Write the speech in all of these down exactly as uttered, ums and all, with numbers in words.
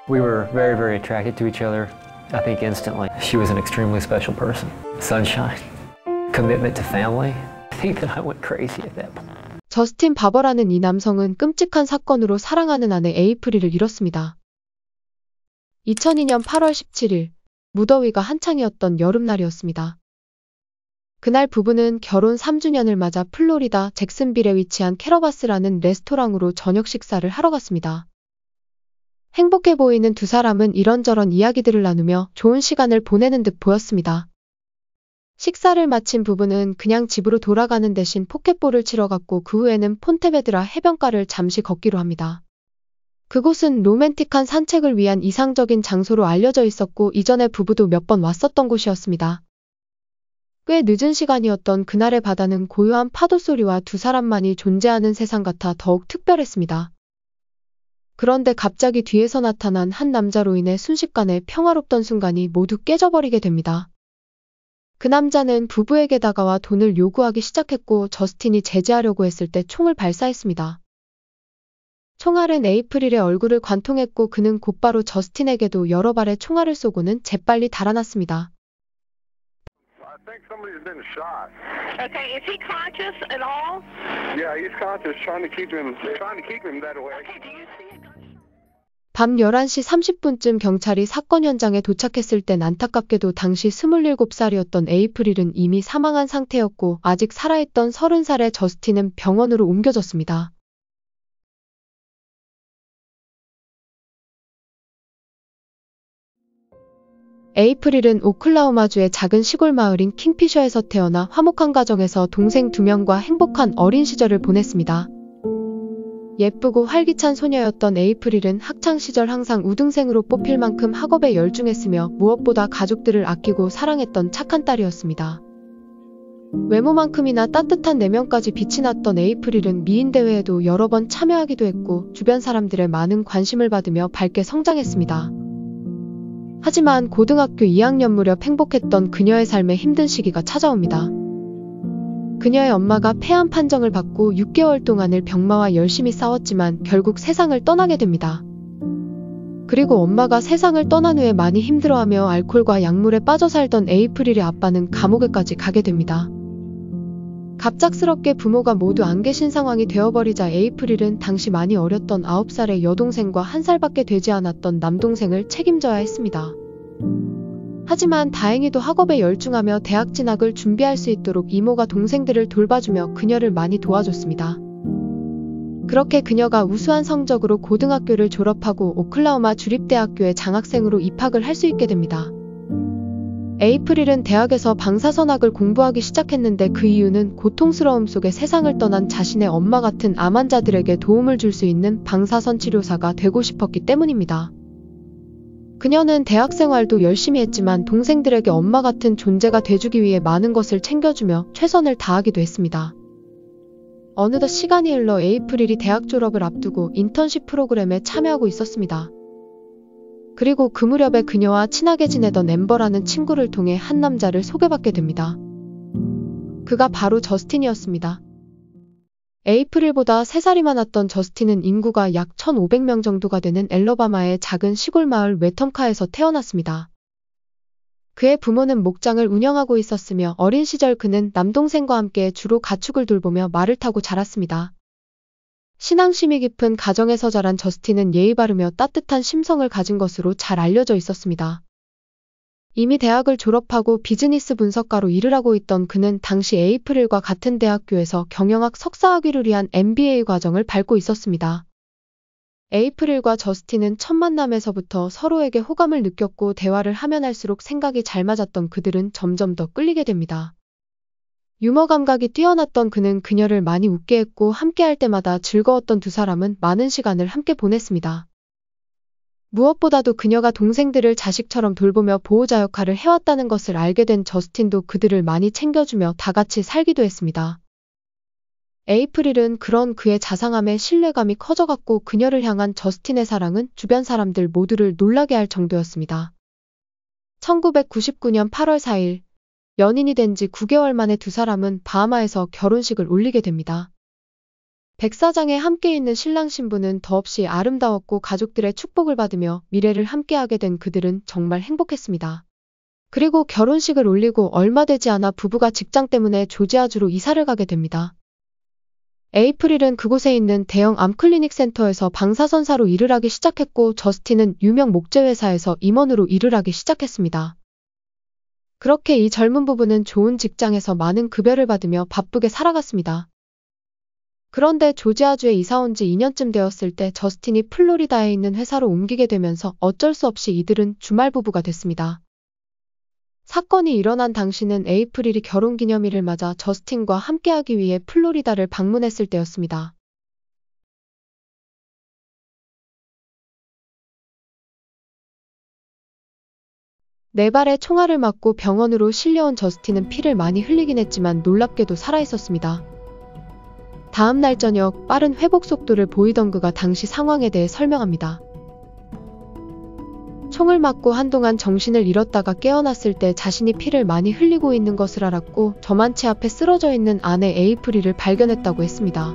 We were very, very attracted to each other, I think instantly. She was an extremely special person. Sunshine, commitment to family. I think that I went crazy at that point. 저스틴 바버라는 이 남성은 끔찍한 사건으로 사랑하는 아내 에이프릴을 잃었습니다. 이천이 년 팔월 십칠일, 무더위가 한창이었던 여름날이었습니다. 그날 부부는 결혼 삼 주년을 맞아 플로리다 잭슨빌에 위치한 캐러바스라는 레스토랑으로 저녁 식사를 하러 갔습니다. 행복해 보이는 두 사람은 이런저런 이야기들을 나누며 좋은 시간을 보내는 듯 보였습니다. 식사를 마친 부부는 그냥 집으로 돌아가는 대신 포켓볼을 치러 갔고 그 후에는 폰테베드라 해변가를 잠시 걷기로 합니다. 그곳은 로맨틱한 산책을 위한 이상적인 장소로 알려져 있었고 이전에 부부도 몇 번 왔었던 곳이었습니다. 꽤 늦은 시간이었던 그날의 바다는 고요한 파도 소리와 두 사람만이 존재하는 세상 같아 더욱 특별했습니다. 그런데 갑자기 뒤에서 나타난 한 남자로 인해 순식간에 평화롭던 순간이 모두 깨져버리게 됩니다. 그 남자는 부부에게 다가와 돈을 요구하기 시작했고 저스틴이 제지하려고 했을 때 총을 발사했습니다. 총알은 에이프릴의 얼굴을 관통했고 그는 곧바로 저스틴에게도 여러 발의 총알을 쏘고는 재빨리 달아났습니다. I think somebody's been shot. Okay, is he conscious at all? Yeah, he's conscious, trying to keep him, trying to keep him that way. Okay, do you see a gunshot? 밤 열한 시 삼십 분쯤 경찰이 사건 현장에 도착했을 땐 안타깝게도 당시 스물일곱 살이었던 에이프릴은 이미 사망한 상태였고 아직 살아있던 서른 살의 저스틴은 병원으로 옮겨졌습니다. 에이프릴은 오클라호마주의 작은 시골 마을인 킹피셔에서 태어나 화목한 가정에서 동생 두 명과 행복한 어린 시절을 보냈습니다. 예쁘고 활기찬 소녀였던 에이프릴은 학창시절 항상 우등생으로 뽑힐 만큼 학업에 열중했으며 무엇보다 가족들을 아끼고 사랑했던 착한 딸이었습니다. 외모만큼이나 따뜻한 내면까지 빛이 났던 에이프릴은 미인대회에도 여러 번 참여하기도 했고 주변 사람들의 많은 관심을 받으며 밝게 성장했습니다. 하지만 고등학교 이 학년 무렵 행복했던 그녀의 삶에 힘든 시기가 찾아옵니다. 그녀의 엄마가 폐암 판정을 받고 육 개월 동안을 병마와 열심히 싸웠지만 결국 세상을 떠나게 됩니다. 그리고 엄마가 세상을 떠난 후에 많이 힘들어하며 알코올과 약물에 빠져 살던 에이프릴의 아빠는 감옥에까지 가게 됩니다. 갑작스럽게 부모가 모두 안 계신 상황이 되어버리자 에이프릴은 당시 많이 어렸던 아홉 살의 여동생과 한 살밖에 되지 않았던 남동생을 책임져야 했습니다. 하지만 다행히도 학업에 열중하며 대학 진학을 준비할 수 있도록 이모가 동생들을 돌봐주며 그녀를 많이 도와줬습니다. 그렇게 그녀가 우수한 성적으로 고등학교를 졸업하고 오클라호마 주립대학교에 장학생으로 입학을 할 수 있게 됩니다. 에이프릴은 대학에서 방사선학을 공부하기 시작했는데 그 이유는 고통스러움 속에 세상을 떠난 자신의 엄마 같은 암 환자들에게 도움을 줄 수 있는 방사선 치료사가 되고 싶었기 때문입니다. 그녀는 대학 생활도 열심히 했지만 동생들에게 엄마 같은 존재가 돼주기 위해 많은 것을 챙겨주며 최선을 다하기도 했습니다. 어느덧 시간이 흘러 에이프릴이 대학 졸업을 앞두고 인턴십 프로그램에 참여하고 있었습니다. 그리고 그 무렵에 그녀와 친하게 지내던 엠버라는 친구를 통해 한 남자를 소개받게 됩니다. 그가 바로 저스틴이었습니다. 에이프릴보다 세 살이 많았던 저스틴은 인구가 약 천오백 명 정도가 되는 앨러바마의 작은 시골 마을 웨텀카에서 태어났습니다. 그의 부모는 목장을 운영하고 있었으며 어린 시절 그는 남동생과 함께 주로 가축을 돌보며 말을 타고 자랐습니다. 신앙심이 깊은 가정에서 자란 저스틴은 예의 바르며 따뜻한 심성을 가진 것으로 잘 알려져 있었습니다. 이미 대학을 졸업하고 비즈니스 분석가로 일을 하고 있던 그는 당시 에이프릴과 같은 대학교에서 경영학 석사학위를 위한 엠비에이 과정을 밟고 있었습니다. 에이프릴과 저스틴은 첫 만남에서부터 서로에게 호감을 느꼈고 대화를 하면 할수록 생각이 잘 맞았던 그들은 점점 더 끌리게 됩니다. 유머 감각이 뛰어났던 그는 그녀를 많이 웃게 했고 함께할 때마다 즐거웠던 두 사람은 많은 시간을 함께 보냈습니다. 무엇보다도 그녀가 동생들을 자식처럼 돌보며 보호자 역할을 해왔다는 것을 알게 된 저스틴도 그들을 많이 챙겨주며 다 같이 살기도 했습니다. 에이프릴은 그런 그의 자상함에 신뢰감이 커져갔고 그녀를 향한 저스틴의 사랑은 주변 사람들 모두를 놀라게 할 정도였습니다. 천구백구십구 년 팔월 사일, 연인이 된 지 구 개월 만에 두 사람은 바하마에서 결혼식을 올리게 됩니다. 백사장에 함께 있는 신랑 신부는 더없이 아름다웠고 가족들의 축복을 받으며 미래를 함께하게 된 그들은 정말 행복했습니다. 그리고 결혼식을 올리고 얼마 되지 않아 부부가 직장 때문에 조지아주로 이사를 가게 됩니다. 에이프릴은 그곳에 있는 대형 암클리닉 센터에서 방사선사로 일을 하기 시작했고 저스틴은 유명 목재회사에서 임원으로 일을 하기 시작했습니다. 그렇게 이 젊은 부부는 좋은 직장에서 많은 급여를 받으며 바쁘게 살아갔습니다. 그런데 조지아주에 이사 온 지 이 년쯤 되었을 때 저스틴이 플로리다에 있는 회사로 옮기게 되면서 어쩔 수 없이 이들은 주말 부부가 됐습니다. 사건이 일어난 당시는 에이프릴이 결혼기념일을 맞아 저스틴과 함께하기 위해 플로리다를 방문했을 때였습니다. 네 발에 총알을 맞고 병원으로 실려온 저스틴은 피를 많이 흘리긴 했지만 놀랍게도 살아있었습니다. 다음 날 저녁 빠른 회복 속도를 보이던 그가 당시 상황에 대해 설명합니다. 총을 맞고 한동안 정신을 잃었다가 깨어났을 때 자신이 피를 많이 흘리고 있는 것을 알았고 저만치 앞에 쓰러져 있는 아내 에이프릴을 발견했다고 했습니다.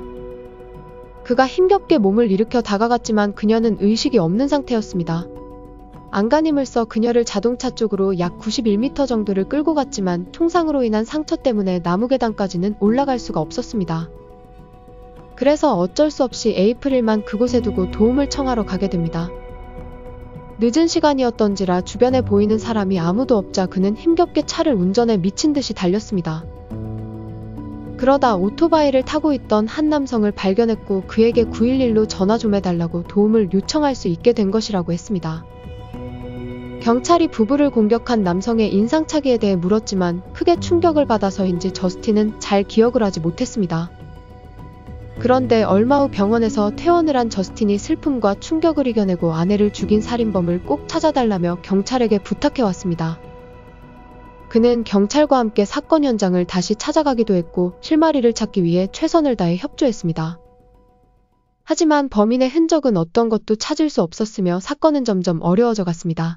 그가 힘겹게 몸을 일으켜 다가갔지만 그녀는 의식이 없는 상태였습니다. 안간힘을 써 그녀를 자동차 쪽으로 약 구십일 미터 정도를 끌고 갔지만 총상으로 인한 상처 때문에 나무 계단까지는 올라갈 수가 없었습니다. 그래서 어쩔 수 없이 에이프릴만 그곳에 두고 도움을 청하러 가게 됩니다. 늦은 시간이었던지라 주변에 보이는 사람이 아무도 없자 그는 힘겹게 차를 운전해 미친 듯이 달렸습니다. 그러다 오토바이를 타고 있던 한 남성을 발견했고 그에게 구일일로 전화 좀 해달라고 도움을 요청할 수 있게 된 것이라고 했습니다. 경찰이 부부를 공격한 남성의 인상착의에 대해 물었지만 크게 충격을 받아서인지 저스틴은 잘 기억을 하지 못했습니다. 그런데 얼마 후 병원에서 퇴원을 한 저스틴이 슬픔과 충격을 이겨내고 아내를 죽인 살인범을 꼭 찾아달라며 경찰에게 부탁해왔습니다. 그는 경찰과 함께 사건 현장을 다시 찾아가기도 했고 실마리를 찾기 위해 최선을 다해 협조했습니다. 하지만 범인의 흔적은 어떤 것도 찾을 수 없었으며 사건은 점점 어려워져 갔습니다.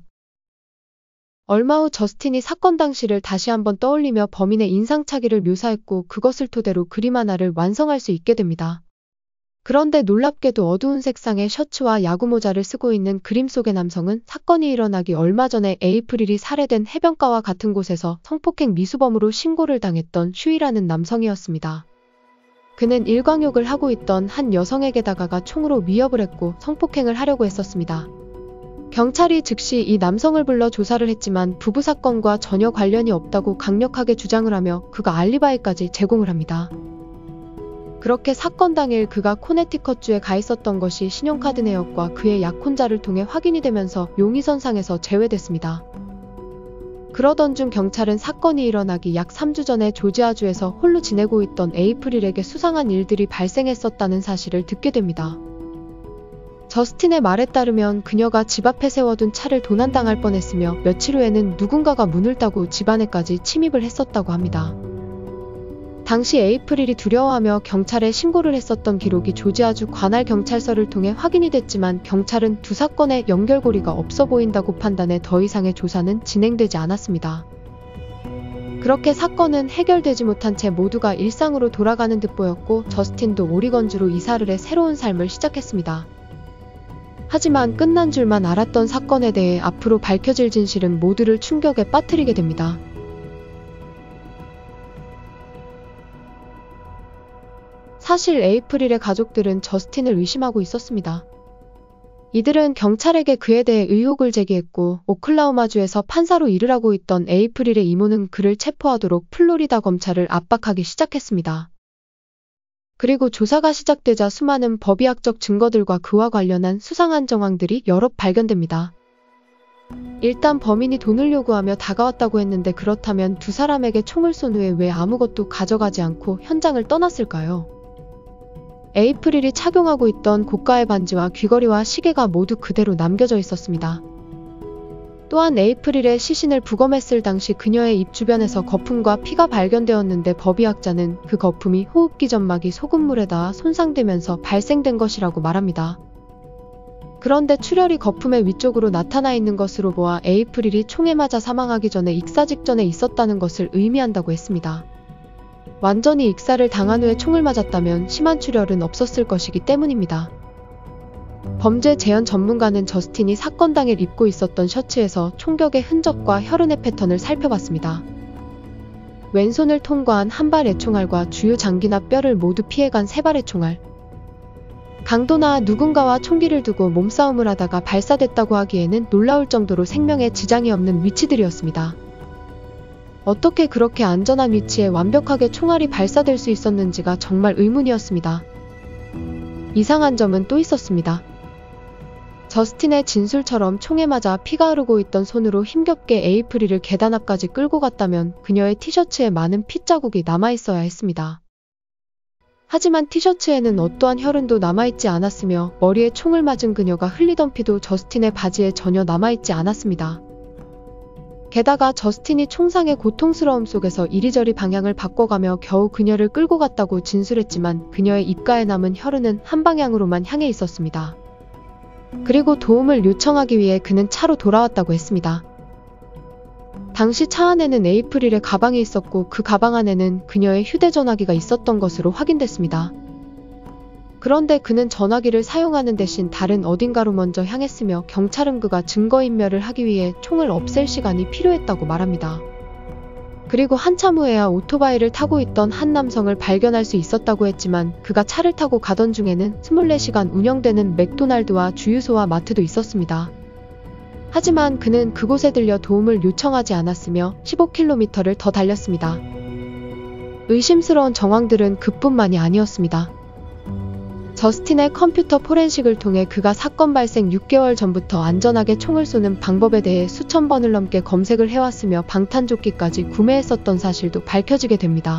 얼마 후 저스틴이 사건 당시를 다시 한번 떠올리며 범인의 인상착의를 묘사했고 그것을 토대로 그림 하나를 완성할 수 있게 됩니다. 그런데 놀랍게도 어두운 색상의 셔츠와 야구모자를 쓰고 있는 그림 속의 남성은 사건이 일어나기 얼마 전에 에이프릴이 살해된 해변가와 같은 곳에서 성폭행 미수범으로 신고를 당했던 슈이라는 남성이었습니다. 그는 일광욕을 하고 있던 한 여성에게 다가가 총으로 위협을 했고 성폭행을 하려고 했었습니다. 경찰이 즉시 이 남성을 불러 조사를 했지만 부부 사건과 전혀 관련이 없다고 강력하게 주장을 하며 그가 알리바이까지 제공을 합니다. 그렇게 사건 당일 그가 코네티컷주에 가 있었던 것이 신용카드 내역과 그의 약혼자를 통해 확인이 되면서 용의선상에서 제외됐습니다. 그러던 중 경찰은 사건이 일어나기 약 삼 주 전에 조지아주에서 홀로 지내고 있던 에이프릴에게 수상한 일들이 발생했었다는 사실을 듣게 됩니다. 저스틴의 말에 따르면 그녀가 집 앞에 세워둔 차를 도난당할 뻔했으며 며칠 후에는 누군가가 문을 따고 집 안에까지 침입을 했었다고 합니다. 당시 에이프릴이 두려워하며 경찰에 신고를 했었던 기록이 조지아주 관할경찰서를 통해 확인이 됐지만 경찰은 두 사건의 연결고리가 없어 보인다고 판단해 더 이상의 조사는 진행되지 않았습니다. 그렇게 사건은 해결되지 못한 채 모두가 일상으로 돌아가는 듯 보였고 저스틴도 오리건주로 이사를 해 새로운 삶을 시작했습니다. 하지만 끝난 줄만 알았던 사건에 대해 앞으로 밝혀질 진실은 모두를 충격에 빠뜨리게 됩니다. 사실 에이프릴의 가족들은 저스틴을 의심하고 있었습니다. 이들은 경찰에게 그에 대해 의혹을 제기했고 오클라호마주에서 판사로 일을 하고 있던 에이프릴의 이모는 그를 체포하도록 플로리다 검찰을 압박하기 시작했습니다. 그리고 조사가 시작되자 수많은 법의학적 증거들과 그와 관련한 수상한 정황들이 여럿 발견됩니다. 일단 범인이 돈을 요구하며 다가왔다고 했는데 그렇다면 두 사람에게 총을 쏜 후에 왜 아무것도 가져가지 않고 현장을 떠났을까요? 에이프릴이 착용하고 있던 고가의 반지와 귀걸이와 시계가 모두 그대로 남겨져 있었습니다. 또한 에이프릴의 시신을 부검했을 당시 그녀의 입 주변에서 거품과 피가 발견되었는데 법의학자는 그 거품이 호흡기 점막이 소금물에 닿아 손상되면서 발생된 것이라고 말합니다. 그런데 출혈이 거품의 위쪽으로 나타나 있는 것으로 보아 에이프릴이 총에 맞아 사망하기 전에 익사 직전에 있었다는 것을 의미한다고 했습니다. 완전히 익사를 당한 후에 총을 맞았다면 심한 출혈은 없었을 것이기 때문입니다. 범죄 재현 전문가는 저스틴이 사건 당일 입고 있었던 셔츠에서 총격의 흔적과 혈흔의 패턴을 살펴봤습니다. 왼손을 통과한 한 발의 총알과 주요 장기나 뼈를 모두 피해간 세 발의 총알. 강도나 누군가와 총기를 두고 몸싸움을 하다가 발사됐다고 하기에는 놀라울 정도로 생명에 지장이 없는 위치들이었습니다. 어떻게 그렇게 안전한 위치에 완벽하게 총알이 발사될 수 있었는지가 정말 의문이었습니다. 이상한 점은 또 있었습니다. 저스틴의 진술처럼 총에 맞아 피가 흐르고 있던 손으로 힘겹게 에이프릴을 계단 앞까지 끌고 갔다면 그녀의 티셔츠에 많은 핏자국이 남아있어야 했습니다. 하지만 티셔츠에는 어떠한 혈흔도 남아있지 않았으며 머리에 총을 맞은 그녀가 흘리던 피도 저스틴의 바지에 전혀 남아있지 않았습니다. 게다가 저스틴이 총상의 고통스러움 속에서 이리저리 방향을 바꿔가며 겨우 그녀를 끌고 갔다고 진술했지만 그녀의 입가에 남은 혈흔은 한 방향으로만 향해 있었습니다. 그리고 도움을 요청하기 위해 그는 차로 돌아왔다고 했습니다. 당시 차 안에는 에이프릴의 가방이 있었고 그 가방 안에는 그녀의 휴대전화기가 있었던 것으로 확인됐습니다. 그런데 그는 전화기를 사용하는 대신 다른 어딘가로 먼저 향했으며 경찰은 그가 증거인멸을 하기 위해 총을 없앨 시간이 필요했다고 말합니다. 그리고 한참 후에야 오토바이를 타고 있던 한 남성을 발견할 수 있었다고 했지만 그가 차를 타고 가던 중에는 이십사 시간 운영되는 맥도날드와 주유소와 마트도 있었습니다. 하지만 그는 그곳에 들려 도움을 요청하지 않았으며 십오 킬로미터를 더 달렸습니다. 의심스러운 정황들은 그뿐만이 아니었습니다. 저스틴의 컴퓨터 포렌식을 통해 그가 사건 발생 육 개월 전부터 안전하게 총을 쏘는 방법에 대해 수천 번을 넘게 검색을 해왔으며 방탄조끼까지 구매했었던 사실도 밝혀지게 됩니다.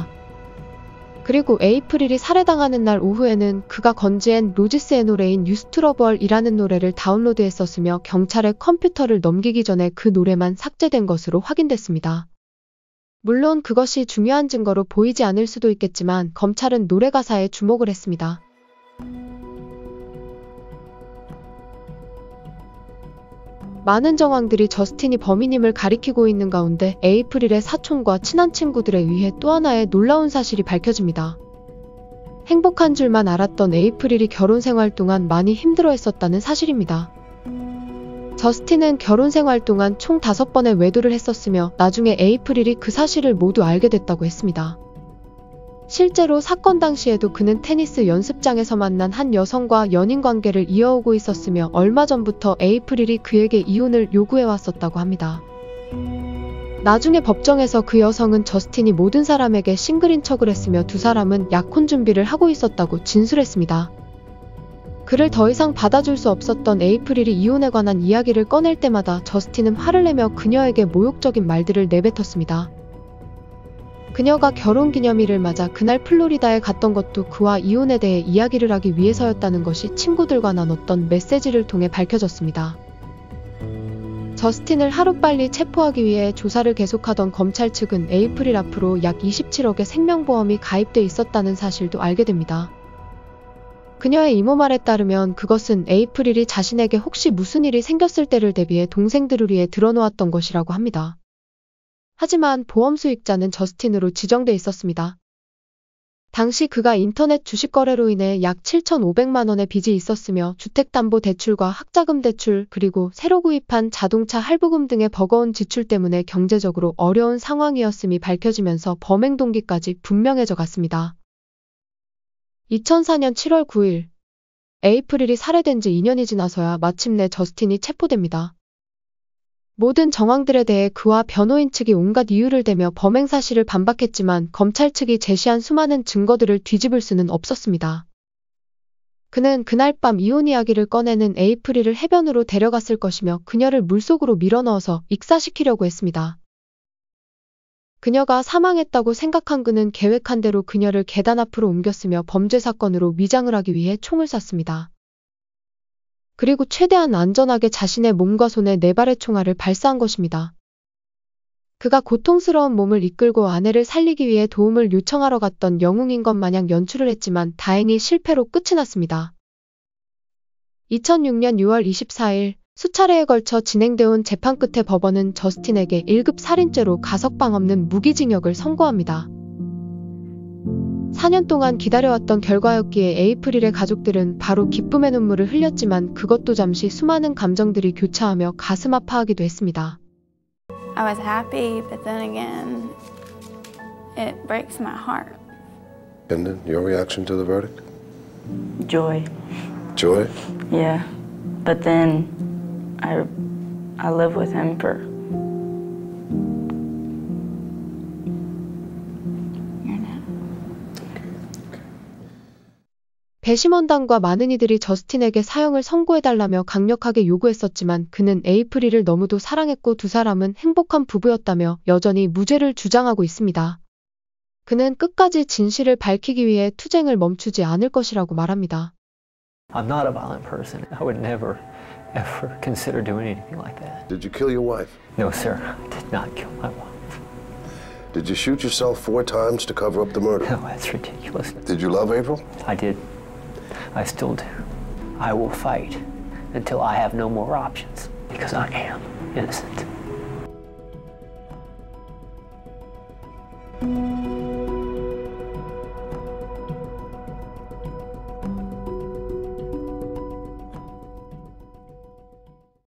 그리고 에이프릴이 살해당하는 날 오후에는 그가 건지앤 로지스의 노래인 Used to Love Her이라는 노래를 다운로드했었으며 경찰에 컴퓨터를 넘기기 전에 그 노래만 삭제된 것으로 확인됐습니다. 물론 그것이 중요한 증거로 보이지 않을 수도 있겠지만 검찰은 노래 가사에 주목을 했습니다. 많은 정황들이 저스틴이 범인임을 가리키고 있는 가운데 에이프릴의 사촌과 친한 친구들에 의해 또 하나의 놀라운 사실이 밝혀집니다. 행복한 줄만 알았던 에이프릴이 결혼 생활 동안 많이 힘들어했었다는 사실입니다. 저스틴은 결혼 생활 동안 총 다섯 번의 외도를 했었으며 나중에 에이프릴이 그 사실을 모두 알게 됐다고 했습니다. 실제로 사건 당시에도 그는 테니스 연습장에서 만난 한 여성과 연인 관계를 이어오고 있었으며 얼마 전부터 에이프릴이 그에게 이혼을 요구해왔었다고 합니다. 나중에 법정에서 그 여성은 저스틴이 모든 사람에게 싱글인 척을 했으며 두 사람은 약혼 준비를 하고 있었다고 진술했습니다. 그를 더 이상 받아줄 수 없었던 에이프릴이 이혼에 관한 이야기를 꺼낼 때마다 저스틴은 화를 내며 그녀에게 모욕적인 말들을 내뱉었습니다. 그녀가 결혼기념일을 맞아 그날 플로리다에 갔던 것도 그와 이혼에 대해 이야기를 하기 위해서였다는 것이 친구들과 나눴던 메시지를 통해 밝혀졌습니다. 저스틴을 하루빨리 체포하기 위해 조사를 계속하던 검찰 측은 에이프릴 앞으로 약 이십칠억의 생명보험이 가입돼 있었다는 사실도 알게 됩니다. 그녀의 이모 말에 따르면 그것은 에이프릴이 자신에게 혹시 무슨 일이 생겼을 때를 대비해 동생들을 위해 들어놓았던 것이라고 합니다. 하지만 보험 수익자는 저스틴으로 지정돼 있었습니다. 당시 그가 인터넷 주식 거래로 인해 약 칠천오백만 원의 빚이 있었으며 주택담보대출과 학자금 대출 그리고 새로 구입한 자동차 할부금 등의 버거운 지출 때문에 경제적으로 어려운 상황이었음이 밝혀지면서 범행 동기까지 분명해져 갔습니다. 이천사 년 칠월 구일, 에이프릴이 살해된 지 이 년이 지나서야 마침내 저스틴이 체포됩니다. 모든 정황들에 대해 그와 변호인 측이 온갖 이유를 대며 범행 사실을 반박했지만 검찰 측이 제시한 수많은 증거들을 뒤집을 수는 없었습니다. 그는 그날 밤 이혼 이야기를 꺼내는 에이프릴을 해변으로 데려갔을 것이며 그녀를 물속으로 밀어넣어서 익사시키려고 했습니다. 그녀가 사망했다고 생각한 그는 계획한 대로 그녀를 계단 앞으로 옮겼으며 범죄 사건으로 위장을 하기 위해 총을 쐈습니다. 그리고 최대한 안전하게 자신의 몸과 손에 네 발의 총알을 발사한 것입니다. 그가 고통스러운 몸을 이끌고 아내를 살리기 위해 도움을 요청하러 갔던 영웅인 것 마냥 연출을 했지만 다행히 실패로 끝이 났습니다. 이천육 년 유월 이십사일 수차례에 걸쳐 진행되어 온 재판 끝에 법원은 저스틴에게 일 급 살인죄로 가석방 없는 무기징역을 선고합니다. 사 년 동안 기다려왔던 결과였기에 에이프릴의 가족들은 바로 기쁨의 눈물을 흘렸지만 그것도 잠시 수많은 감정들이 교차하며 가슴 아파하기도 했습니다. I was happy, but then again, it breaks my heart. And then your reaction to the verdict? Joy. Joy? Yeah. But then I I lived with him for 배심원단과 많은 이들이 저스틴에게 사형을 선고해달라며 강력하게 요구했었지만 그는 에이프릴을 너무도 사랑했고 두 사람은 행복한 부부였다며 여전히 무죄를 주장하고 있습니다. 그는 끝까지 진실을 밝히기 위해 투쟁을 멈추지 않을 것이라고 말합니다. I'm not a violent person. I would never, ever consider doing anything like that. Did you kill your wife? No, sir. I did not kill my wife. Did you shoot yourself four times to cover up the murder? No, that's ridiculous. Did you love April? I did. I still do. I will fight until I have no more options because I am innocent.